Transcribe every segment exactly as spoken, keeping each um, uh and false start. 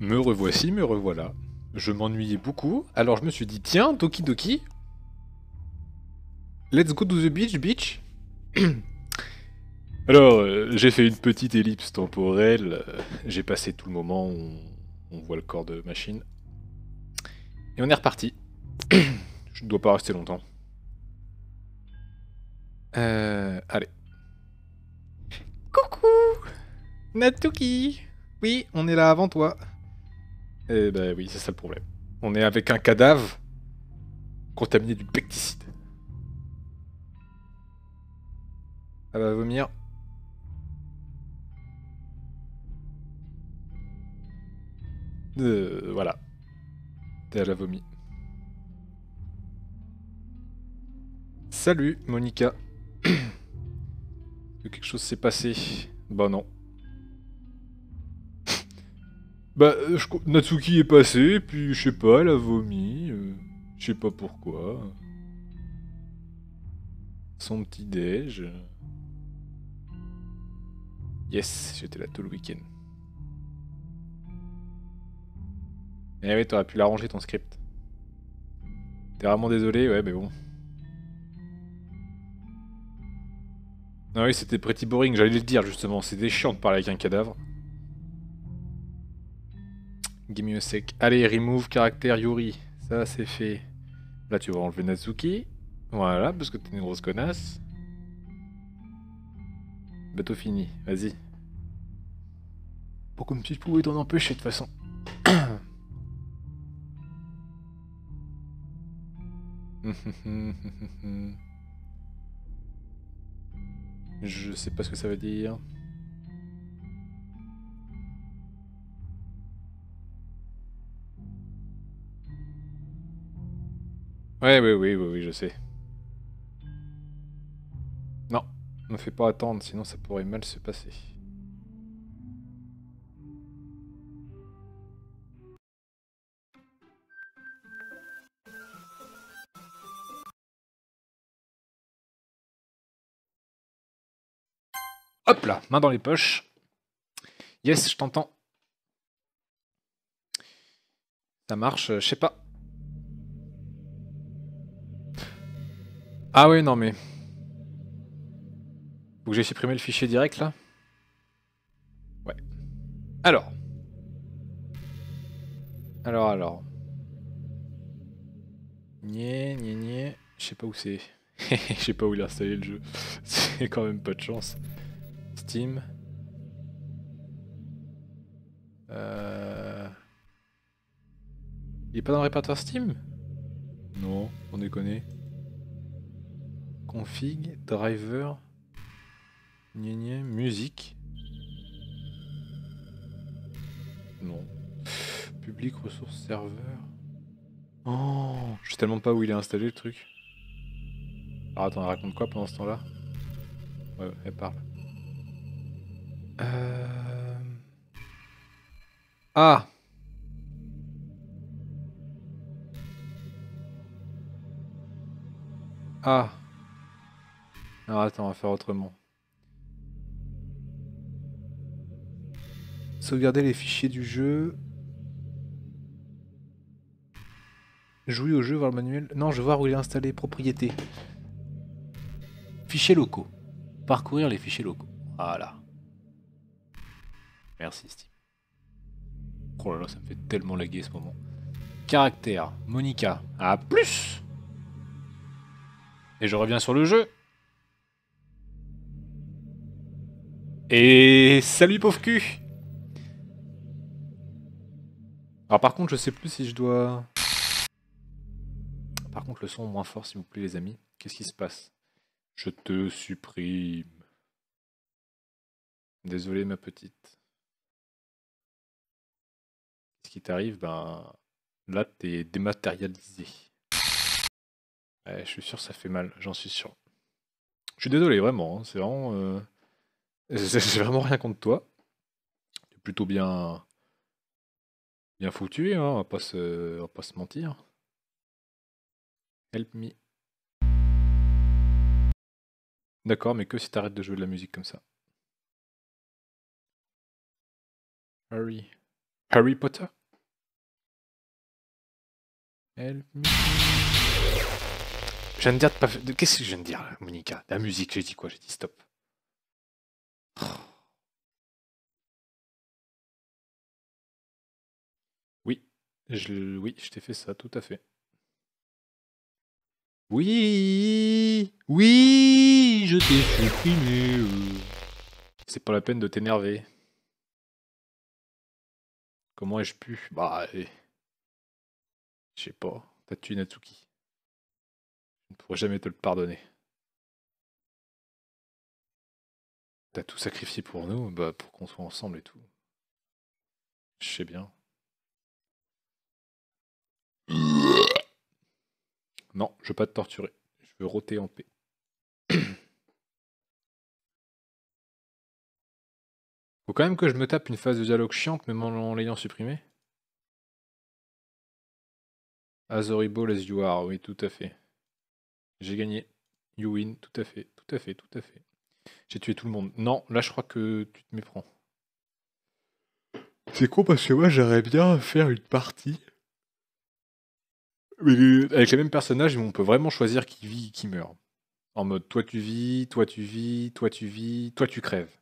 Me revoici, me revoilà. Je m'ennuyais beaucoup, alors je me suis dit, tiens, Doki Doki, let's go to the beach, beach. Alors, euh, j'ai fait une petite ellipse temporelle, euh, j'ai passé tout le moment où on, on voit le corps de machine. Et on est reparti. Je ne dois pas rester longtemps. Euh, allez. Coucou Natsuki. Oui, on est là avant toi. Eh ben oui, c'est ça le problème. On est avec un cadavre contaminé du pecticide. Ça va vomir. Euh, voilà. T'es à la vomi. Salut, Monica. Que quelque chose s'est passé. Bah non. Bah, euh, je... Natsuki est passé, puis je sais pas, elle a vomi. euh, Je sais pas pourquoi. Son petit déj. Yes, j'étais là tout le week-end. Eh oui, t'aurais pu l'arranger ton script. T'es vraiment désolé, ouais, mais bon. Ah oui, c'était pretty boring, j'allais le dire justement. C'était chiant de parler avec un cadavre. Give me a sec. Allez, remove caractère Yuri. Ça, c'est fait. Là, tu vas enlever Natsuki. Voilà, parce que t'es une grosse connasse. Bateau fini, vas-y. Pour comme si je pouvais t'en empêcher de toute façon. Je sais pas ce que ça veut dire. Ouais, oui, oui, oui, oui, je sais. Non, ne fais pas attendre, sinon ça pourrait mal se passer. Hop là, main dans les poches. Yes, je t'entends. Ça marche, euh, je sais pas. Ah oui, non mais... Faut que j'ai supprimé le fichier direct là. Ouais. Alors. Alors, alors. Niais, niais, niais. Je sais pas où c'est. Je sais pas où il a installé le jeu. C'est quand même pas de chance. Steam. Euh... Il est pas dans le répertoire Steam? Non, on déconne. Config, driver, gna gna, musique. Non. Public, ressources, serveur. Oh, je sais tellement pas où il est installé le truc. Alors attends, elle raconte quoi pendant ce temps-là? Ouais, elle parle. Euh... Ah! Ah! Alors attends, on va faire autrement. Sauvegarder les fichiers du jeu. Jouer au jeu, voir le manuel. Non, je veux voir où il est installé. Propriété. Fichiers locaux. Parcourir les fichiers locaux. Voilà. Merci Steam. Oh là là, ça me fait tellement laguer ce moment. Caractère. Monica. À plus! Et je reviens sur le jeu. Et salut pauvre cul! Alors par contre, je sais plus si je dois... Par contre, le son moins fort, s'il vous plaît, les amis. Qu'est-ce qui se passe? Je te supprime. Désolé, ma petite. Qu'est-ce qui t'arrive? Ben... Là, t'es dématérialisé. Ouais, je suis sûr que ça fait mal, j'en suis sûr. Je suis désolé, vraiment. Hein, c'est vraiment... Euh... J'ai vraiment rien contre toi. T'es plutôt bien... Bien foutu, hein, on va pas se, on va pas se mentir. Help me. D'accord, mais que si t'arrêtes de jouer de la musique comme ça. Hurry. Harry Potter. Help me. Je viens de dire de pas... Qu'est-ce que je viens de dire, là, Monica? La musique, j'ai dit quoi? J'ai dit stop. Oui, je, oui, je t'ai fait ça, tout à fait. Oui, oui, je t'ai supprimé. C'est pas la peine de t'énerver. Comment ai-je pu? Bah, eh. Je sais pas. T'as tué Natsuki. Je ne pourrai jamais te le pardonner. T'as tout sacrifié pour nous, bah pour qu'on soit ensemble et tout. Je sais bien. Non, je veux pas te torturer. Je veux rôter en paix. Faut quand même que je me tape une phase de dialogue chiante, même en l'ayant supprimé. As horrible as you are, oui, tout à fait. J'ai gagné. You win, tout à fait, tout à fait, tout à fait. J'ai tué tout le monde. Non, là je crois que tu te méprends. C'est con parce que moi j'aimerais bien faire une partie. Mais avec les mêmes personnages, on peut vraiment choisir qui vit et qui meurt. En mode toi tu vis, toi tu vis, toi tu vis, toi tu crèves.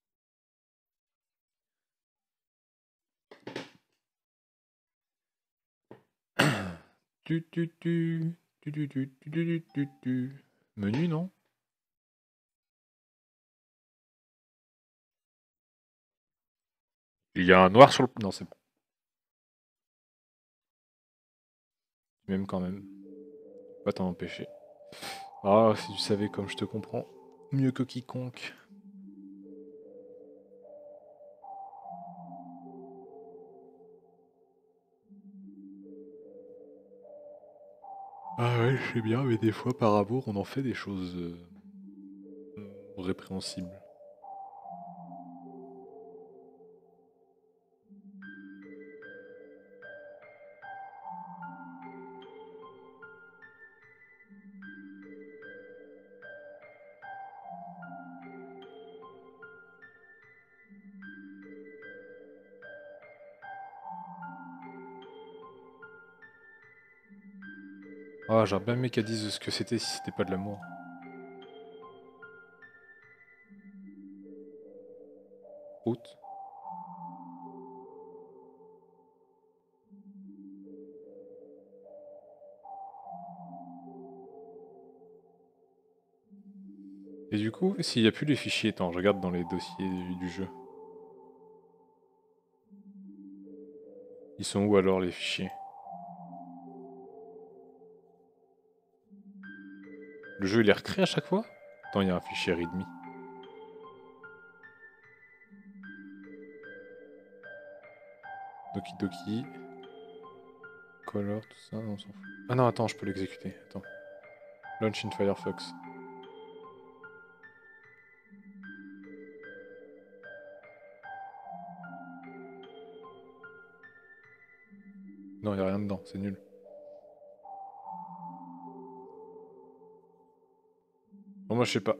Tu tu tu tu tu tu tu tu tu tu. Menu non? Il y a un noir sur le... Non c'est bon. Même quand même. Pas t'en empêcher. Ah si tu savais comme je te comprends. Mieux que quiconque. Ah ouais, je sais bien, mais des fois, par amour, on en fait des choses euh, répréhensibles. Ah, j'aurais bien aimé qu'elle dise ce que c'était si c'était pas de l'amour. Route. Et du coup, s'il n'y a plus les fichiers, attends, je regarde dans les dossiers du, du jeu. Ils sont où alors les fichiers? Le jeu il est recréé à chaque fois? Attends, il y a un fichier readme. Doki Doki. Color, tout ça, on s'en fout. Ah non, attends, je peux l'exécuter. Attends. Launch in Firefox. Non, il n'y a rien dedans, c'est nul. Bon, moi je sais pas.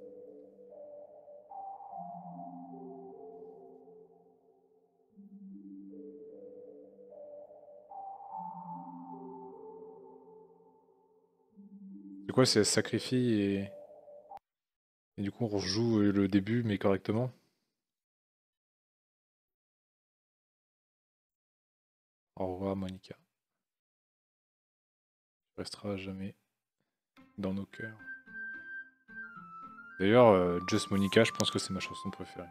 C'est quoi, c'est elle se sacrifie et... Et du coup on rejoue le début mais correctement? Au revoir Monica. Tu resteras à jamais dans nos cœurs. D'ailleurs, euh, Just Monica, je pense que c'est ma chanson préférée.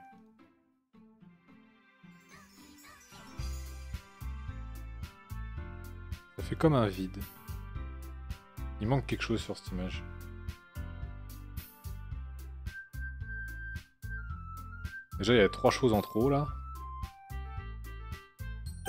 Ça fait comme un vide. Il manque quelque chose sur cette image. Déjà, il y a trois choses en trop là. Bon.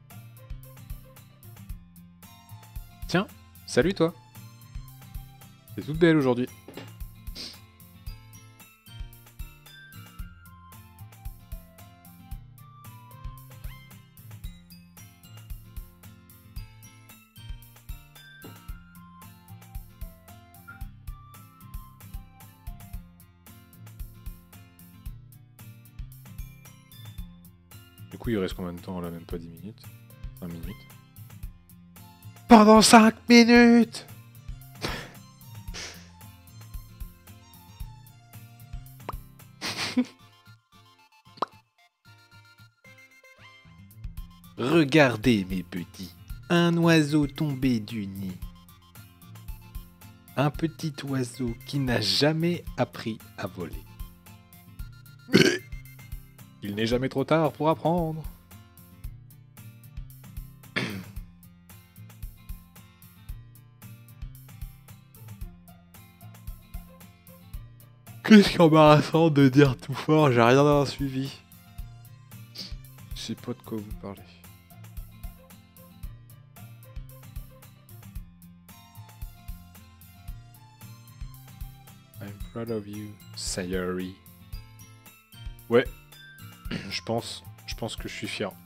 Tiens, salut toi. C'est toute belle aujourd'hui. Du coup, il reste combien de temps là? Même pas dix minutes. cinq minutes. Pendant cinq minutes! Regardez mes petits, un oiseau tombé du nid. Un petit oiseau qui n'a jamais appris à voler. Mais il n'est jamais trop tard pour apprendre. Qu'est-ce qu'embarrassant de dire tout fort, j'ai rien d'avoir suivi. Je sais pas de quoi vous parlez. I'm proud of you, Sayori. Ouais, je pense, je pense que je suis fier.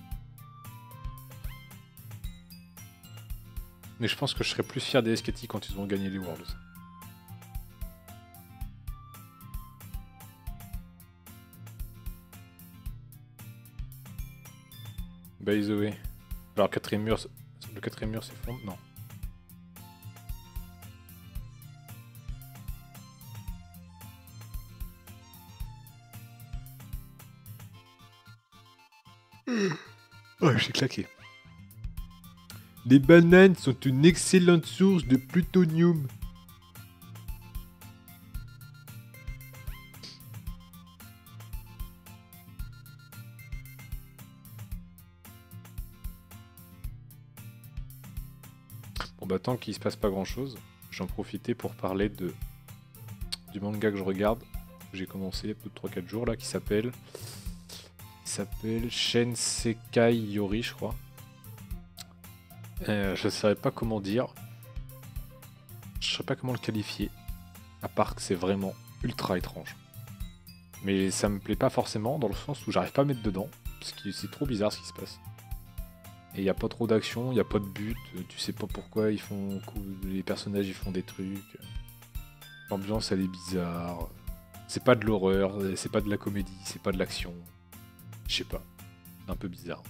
Mais je pense que je serais plus fier des S K T quand ils ont gagné les Worlds. By the way. Alors, le quatrième mur, le quatrième mur s'effondre? Non. Oh, j'ai claqué. Les bananes sont une excellente source de plutonium. Bon bah tant qu'il se passe pas grand chose, j'en profitais pour parler de du manga que je regarde. J'ai commencé il y a peu de trois quatre jours là, qui s'appelle... qui s'appelle Shinsekai Yori, je crois. Euh, je ne saurais pas comment dire. Je ne saurais pas comment le qualifier. À part que c'est vraiment ultra étrange. Mais ça me plaît pas forcément, dans le sens où j'arrive pas à mettre dedans. Parce que c'est trop bizarre ce qui se passe. Et il n'y a pas trop d'action, il n'y a pas de but. Tu sais pas pourquoi ils font... les personnages ils font des trucs. L'ambiance elle est bizarre. C'est pas de l'horreur, c'est pas de la comédie, c'est pas de l'action. Je sais pas. C'est un peu bizarre.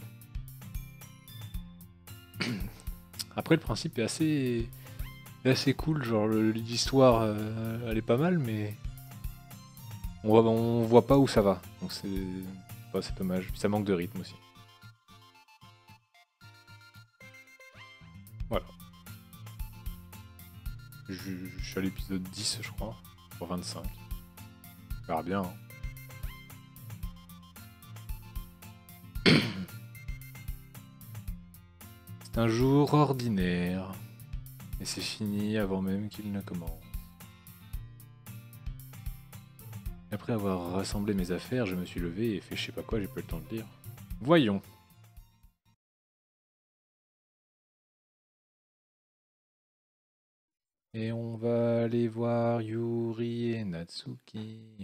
Après, le principe est assez, est assez cool. Genre, l'histoire, euh, elle est pas mal, mais on voit, on voit pas où ça va. Donc, c'est bah, c'est dommage. Puis ça manque de rythme aussi. Voilà. Je, je suis à l'épisode dix, je crois. Pour vingt-cinq. On verra bien. Hein. C'est un jour ordinaire, et c'est fini avant même qu'il ne commence. Après avoir rassemblé mes affaires, je me suis levé et fait je sais pas quoi, j'ai pas eu le temps de lire. Voyons. Et on va aller voir Yuri et Natsuki.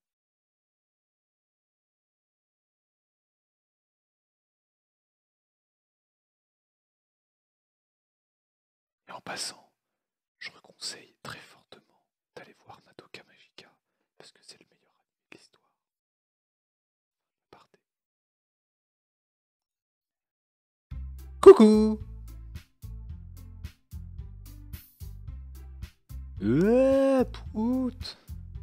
Et en passant, je reconseille très fortement d'aller voir Madoka Magica, parce que c'est le meilleur anime de l'histoire. Partez. Coucou! Euh, prout!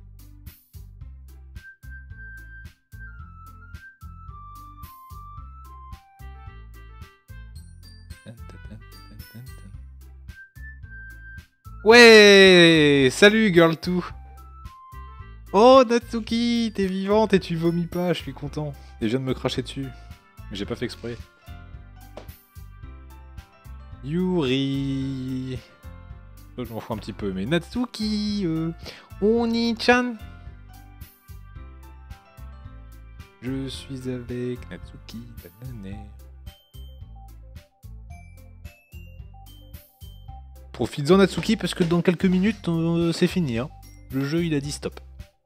Ouais! Salut Girl deux! Oh Natsuki! T'es vivante et tu vomis pas, je suis content. Et je viens de me cracher dessus. Mais j'ai pas fait exprès. Yuri! Je m'en fous un petit peu, mais Natsuki! Euh, Oni-chan! Je suis avec Natsuki, banane. Profites-en Natsuki parce que dans quelques minutes euh, c'est fini. Hein. Le jeu il a dit stop.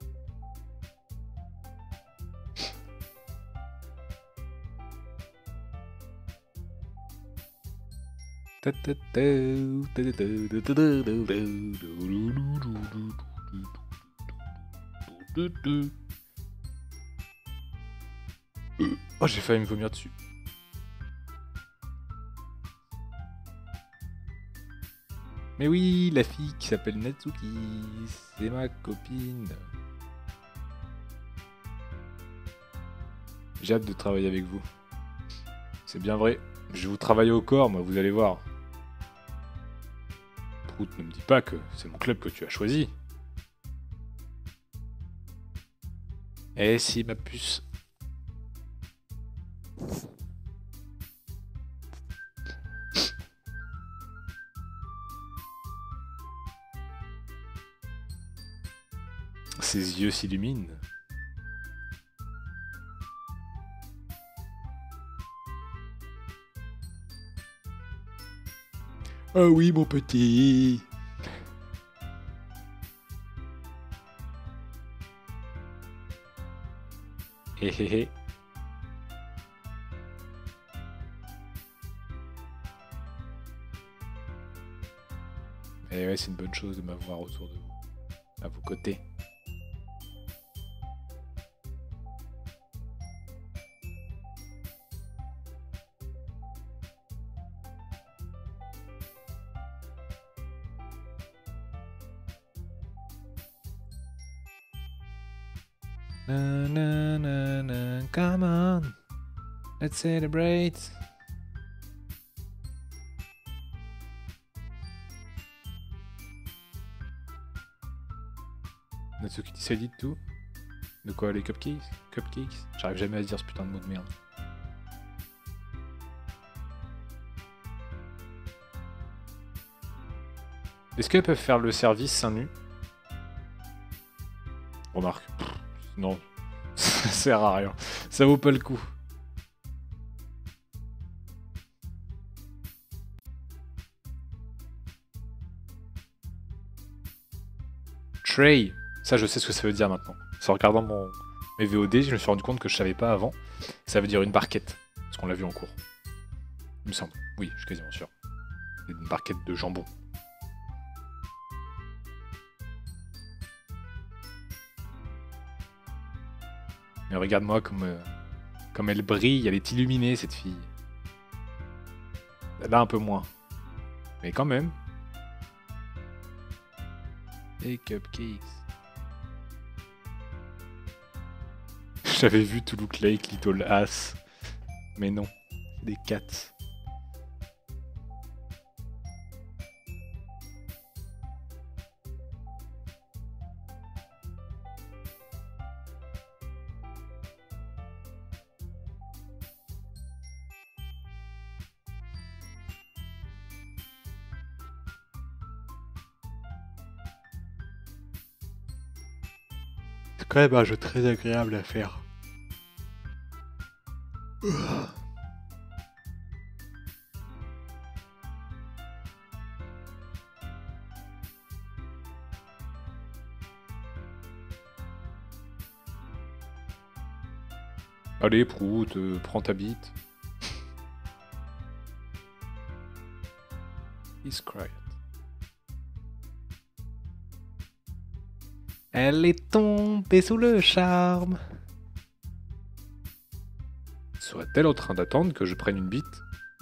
Oh, j'ai failli me vomir dessus. Mais oui, la fille qui s'appelle Natsuki, c'est ma copine. J'ai hâte de travailler avec vous. C'est bien vrai. Je vais vous travailler au corps, moi, vous allez voir. Prout, ne me dis pas que c'est mon club que tu as choisi. Eh si, ma puce. Ses yeux s'illuminent. Ah oui, mon petit. Hé hé hé. Et ouais, c'est une bonne chose de m'avoir autour de vous, à vos côtés. Na, na, na, na, come on, let's celebrate. Natsuki dit tout. De quoi, les cupcakes? Cupcakes? J'arrive jamais à dire ce putain de mot de merde. Est-ce qu'elles peuvent faire le service seins nus? Remarque. Pff, non. Ça sert à rien. Ça vaut pas le coup. Tray. Ça, je sais ce que ça veut dire maintenant. En regardant mon... mes V O D, je me suis rendu compte que je savais pas avant. Ça veut dire une barquette. Parce qu'on l'a vu en cours. Il me semble. Oui, je suis quasiment sûr. C'est une barquette de jambon. Mais regarde-moi comme, euh, comme elle brille. Elle est illuminée, cette fille. Là, un peu moins. Mais quand même. Et cupcakes. J'avais vu To Look Like Little Ass. Mais non, c'est des cats. C'est quand même un jeu très agréable à faire. Allez, Prout, euh, prends ta bite. He's quiet. Elle est tombée sous le charme. Serait-elle en train d'attendre que je prenne une bite?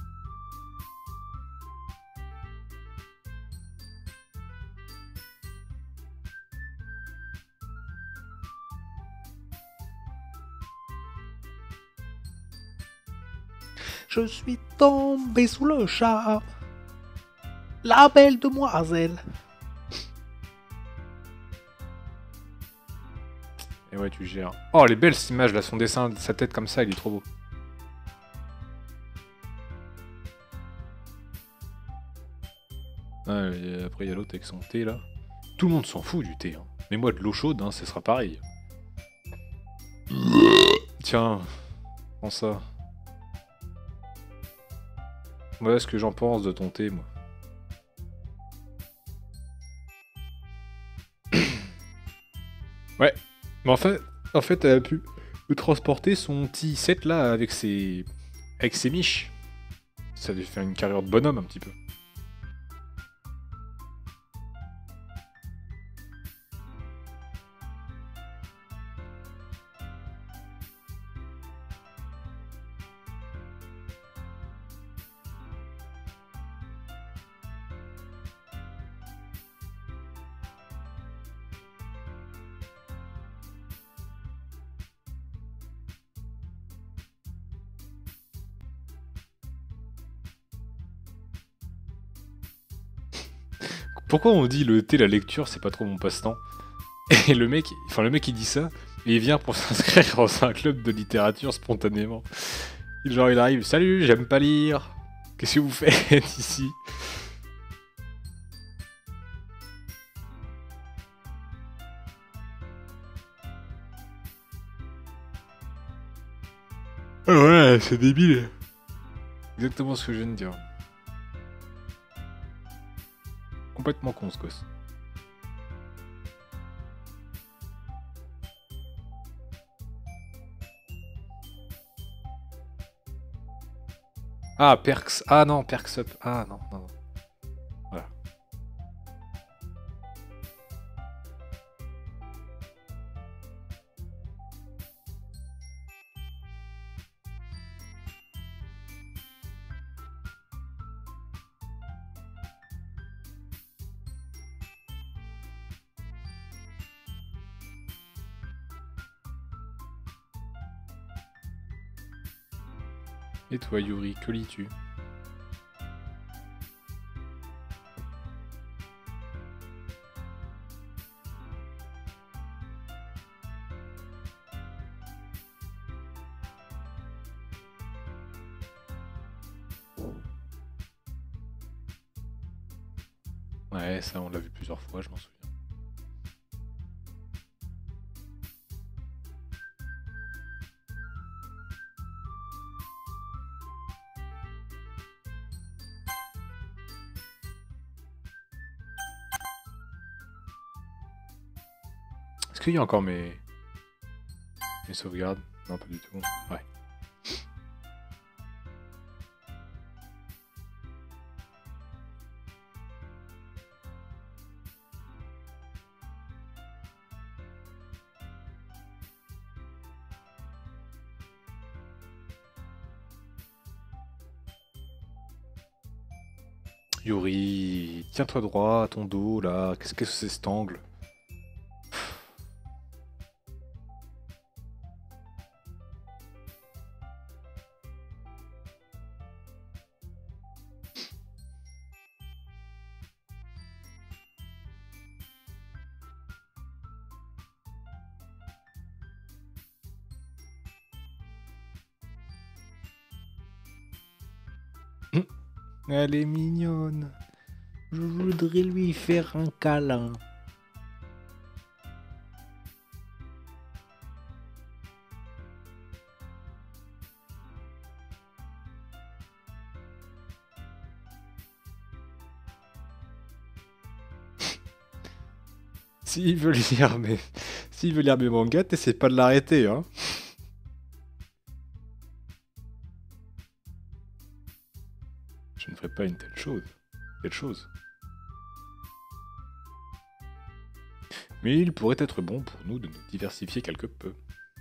Je suis tombé sous le charme. La belle demoiselle. Et ouais, tu gères. Oh, elle est belle cette image là, son dessin, sa tête comme ça, il est trop beau. Ah, et après, il y a l'autre avec son thé là. Tout le monde s'en fout du thé. Hein. Mais moi, de l'eau chaude, hein, ce sera pareil. Tiens, prends ça. Voilà ce que j'en pense de ton thé, moi. Ouais. Mais en fait, en fait, elle a pu me transporter son petit set là avec ses, avec ses miches. Ça lui fait une carrière de bonhomme un petit peu. Pourquoi on dit le thé, la lecture, c'est pas trop mon passe-temps? Et le mec, enfin le mec il dit ça, et il vient pour s'inscrire dans un club de littérature spontanément. Genre il arrive, salut, j'aime pas lire. Qu'est-ce que vous faites ici? Ah ouais, c'est débile. Exactement ce que je viens de dire. Complètement con ce gosse. Ah, Perks. Ah non, Perks Up. Ah non, non, non. Voilà. Et toi, Yuri, que lis-tu? Ouais, ça on l'a vu plusieurs fois, je m'en souviens. Est-ce qu'il y a encore mes... mes sauvegardes? Non, pas du tout. Ouais. Yuri, tiens-toi droit à ton dos là. Qu'est-ce que c'est cet angle? Elle est mignonne. Je voudrais lui faire un câlin. S'il veut lire mes... S'il veut lire mes mangas, t'essaies pas de l'arrêter, hein. Je ne ferai pas une telle chose. Telle chose. Mais il pourrait être bon pour nous de nous diversifier quelque peu.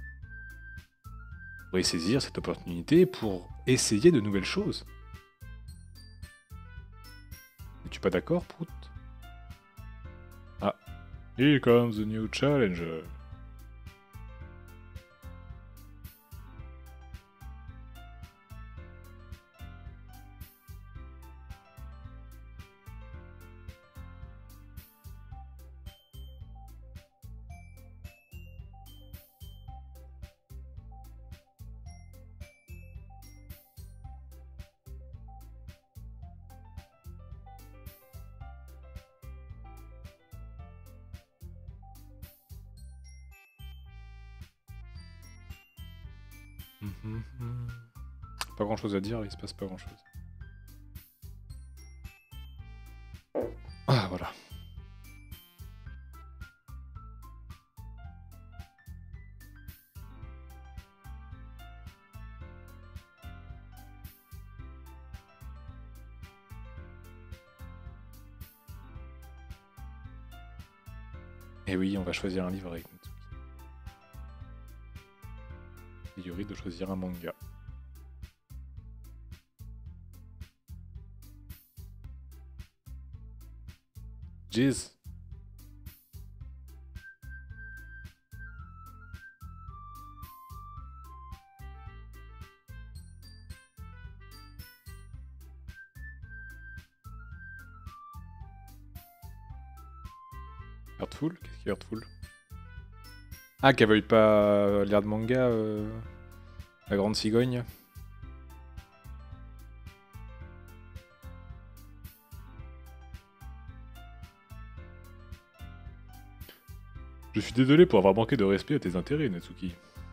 On pourrait saisir cette opportunité pour essayer de nouvelles choses. N'es-tu pas d'accord, Prout? Ah. Here comes the new challenger. Pas grand chose à dire, il se passe pas grand chose. Ah voilà. Et oui, on va choisir un livre avec Natsuki. Yuri de choisir un manga. Jeez. Heartful? Qu'est-ce qui est Heartful? Ah, qu'elle veuille pas lire de manga, euh... la grande cigogne. Je suis désolé pour avoir manqué de respect à tes intérêts, Natsuki.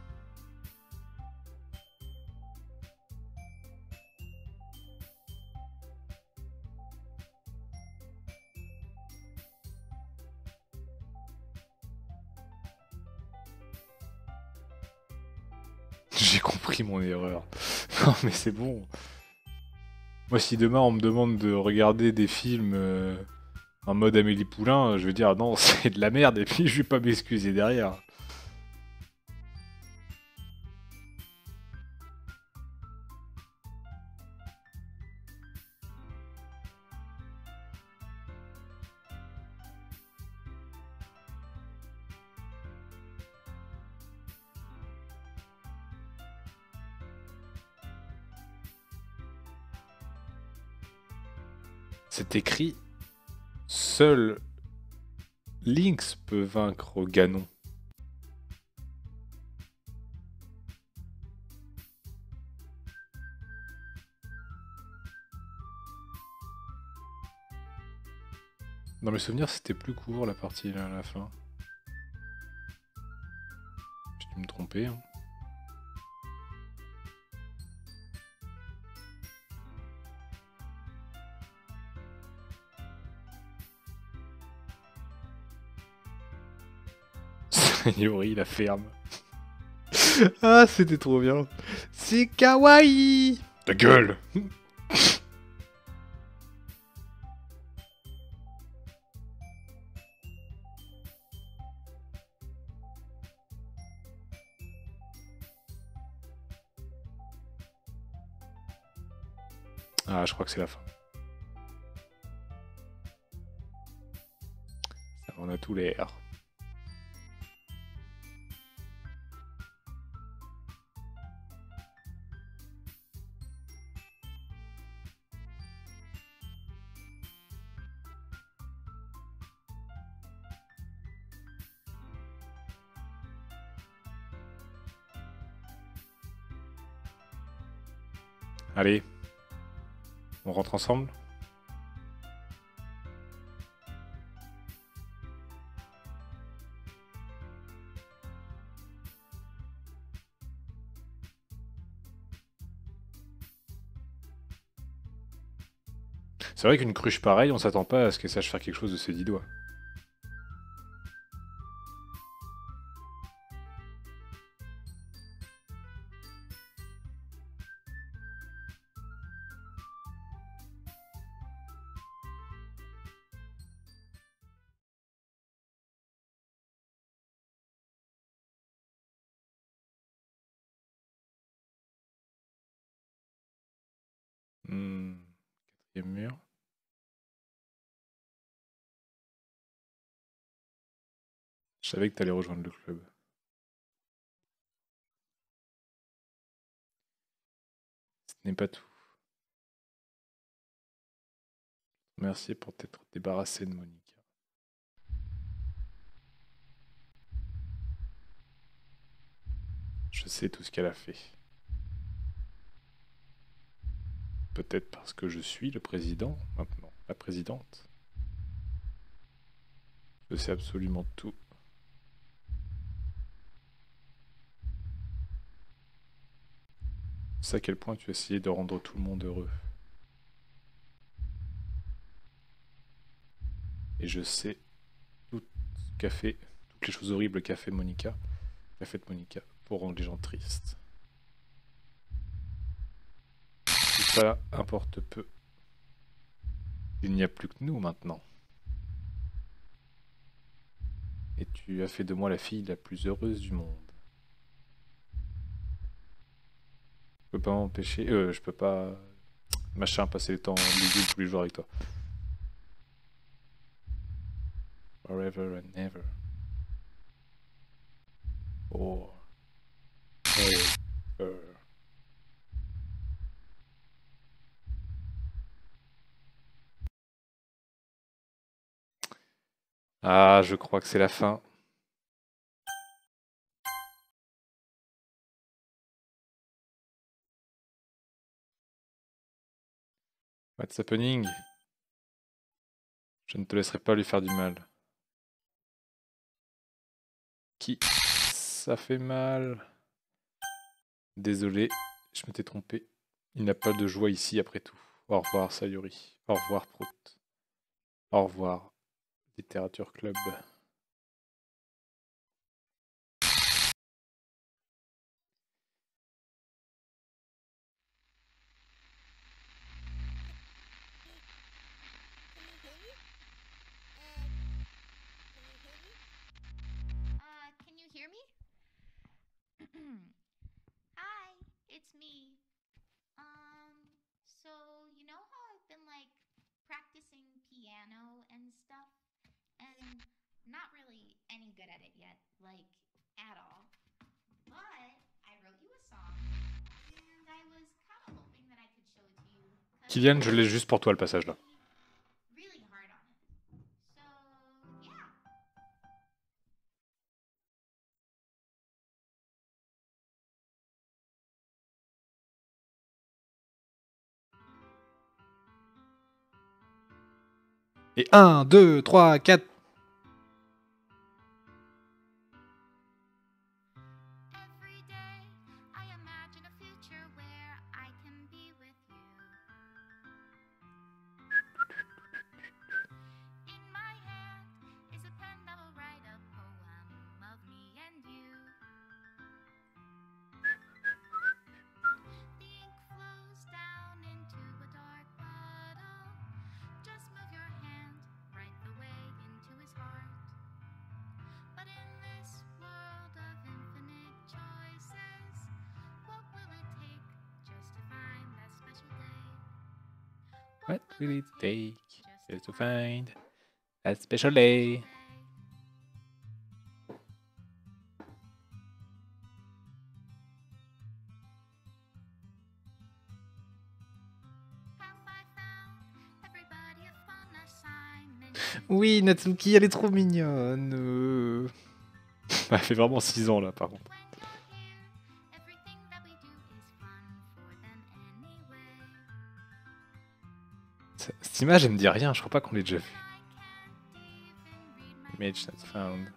J'ai compris mon erreur. Non mais c'est bon. Moi si demain on me demande de regarder des films euh, en mode Amélie Poulain, je vais dire non c'est de la merde et puis je vais pas m'excuser derrière. C'est écrit seul Lynx peut vaincre Ganon. Dans mes souvenirs, c'était plus court la partie là à la fin. J'ai dû me tromper. Hein. Yuri, la ferme. Ah, c'était trop bien. C'est kawaii. Ta gueule. Ah, je crois que c'est la fin. Ça en a tout l'air. Allez, on rentre ensemble? C'est vrai qu'une cruche pareille, on s'attend pas à ce qu'elle sache faire quelque chose de ses dix doigts. Hmm. Quatrième mur. Je savais que t'allais rejoindre le club. Ce n'est pas tout. Merci pour t'être débarrassé de Monica. Je sais tout ce qu'elle a fait. Peut-être parce que je suis le président maintenant, la présidente. Je sais absolument tout. Je sais à quel point tu as essayé de rendre tout le monde heureux. Et je sais tout ce qu'a fait, toutes les choses horribles qu'a fait Monica, qu'a fait Monica pour rendre les gens tristes. Tout ça importe peu. Il n'y a plus que nous maintenant. Et tu as fait de moi la fille la plus heureuse du monde. Je peux pas m'empêcher... Euh, je peux pas... Machin, passer le temps léger tous les jours avec toi. Forever and never. Oh. Ever. Ah, je crois que c'est la fin. What's happening? Je ne te laisserai pas lui faire du mal. Qui? Ça fait mal. Désolé, je m'étais trompé. Il n'a pas de joie ici après tout. Au revoir, Sayuri. Au revoir, Prout. Au revoir, Littérature Club. Uh, can you hear me? Hi, it's me. Um, so you know how I've been like practicing piano and stuff, and not really any good at it yet, like at all. But I wrote you a song, and I was kind of hoping that I could show it to you. Kylian, je laisse juste pour toi le passage là. Really hard on it. So yeah. Et un, deux, trois, quatre. Every day I imagine a future where I can be with you. In my hand is a pen that will write a poem of me and you. The ink flows down into a dark puddle. Just move your hand right the way into his heart. But in this world of infinite choices, what will it take just to find that special day? What will it take just to find that special day? Oui, Natsuki, elle est trop mignonne. Euh... Elle fait vraiment six ans là, par contre. Cette image, elle me dit rien, je crois pas qu'on l'ait déjà vue. Image not found.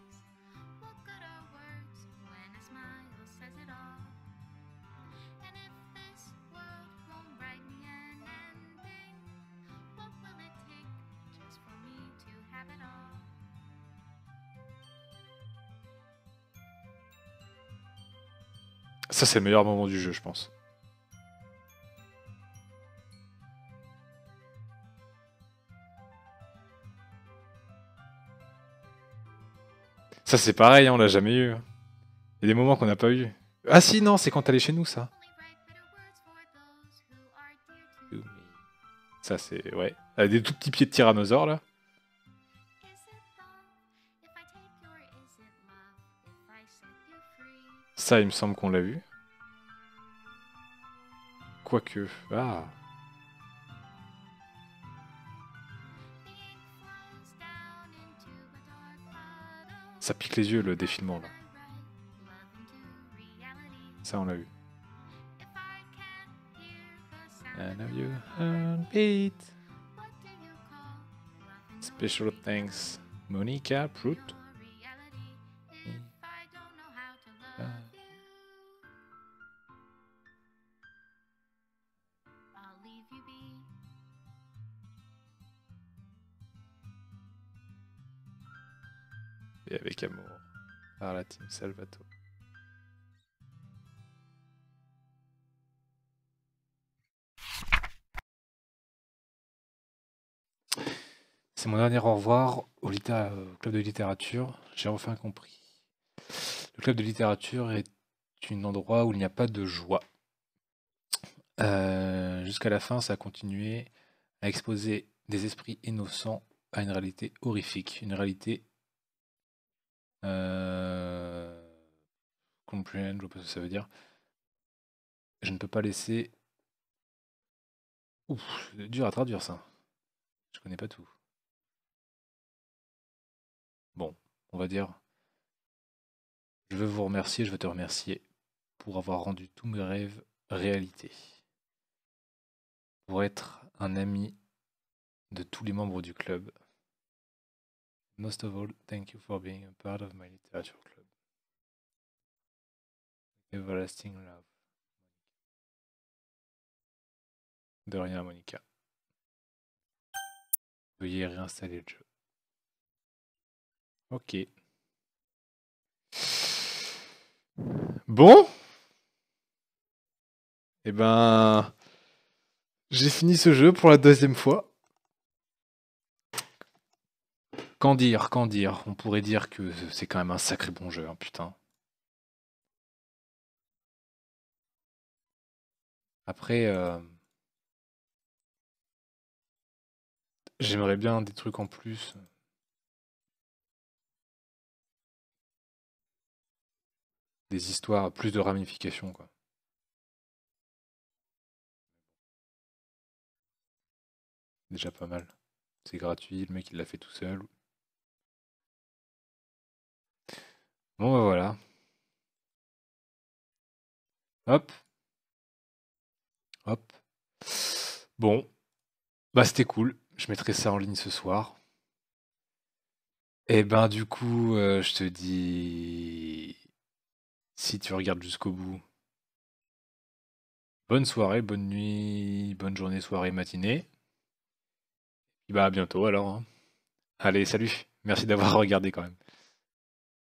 Ça, c'est le meilleur moment du jeu, je pense. Ça, c'est pareil, hein, on l'a jamais eu. Il y a des moments qu'on n'a pas eu. Ah si, non, c'est quand t'allais chez nous, ça. Ça, c'est... Ouais. Elle a des tout petits pieds de tyrannosaure, là. Ça, il me semble qu'on l'a vu. Quoique... Ah... Ça pique les yeux, le défilement, là. Ça, on l'a vu. I know you heartbeat. Special thanks, Monica Prout. Et avec amour, par la team Salvato. C'est mon dernier au revoir au, littéra- au club de littérature. J'ai enfin compris. Le club de littérature est un endroit où il n'y a pas de joie. Euh, jusqu'à la fin, ça a continué à exposer des esprits innocents à une réalité horrifique. Une réalité... Euh... comprehend, je sais pas ce que ça veut dire. Je ne peux pas laisser... Ouf, c'est dur à traduire ça. Je connais pas tout. Bon, on va dire... Je veux vous remercier, je veux te remercier pour avoir rendu tous mes rêves réalité. Pour être un ami de tous les membres du club. Most of all, thank you for being a part of my literature club. Everlasting love. De rien, Monica. Veuillez réinstaller le jeu. Ok. Bon. Eh ben... J'ai fini ce jeu pour la deuxième fois. Qu'en dire, qu'en dire? On pourrait dire que c'est quand même un sacré bon jeu, hein, putain. Après, euh, j'aimerais bien des trucs en plus. Des histoires, plus de ramifications, quoi. Déjà pas mal. C'est gratuit, le mec il l'a fait tout seul. Bon bah voilà. Hop, hop. Bon, bah c'était cool. Je mettrai ça en ligne ce soir. Et ben du coup, euh, je te dis, si tu regardes jusqu'au bout, bonne soirée, bonne nuit, bonne journée, soirée, matinée. Et bah à bientôt alors, hein. Allez, salut. Merci d'avoir regardé quand même.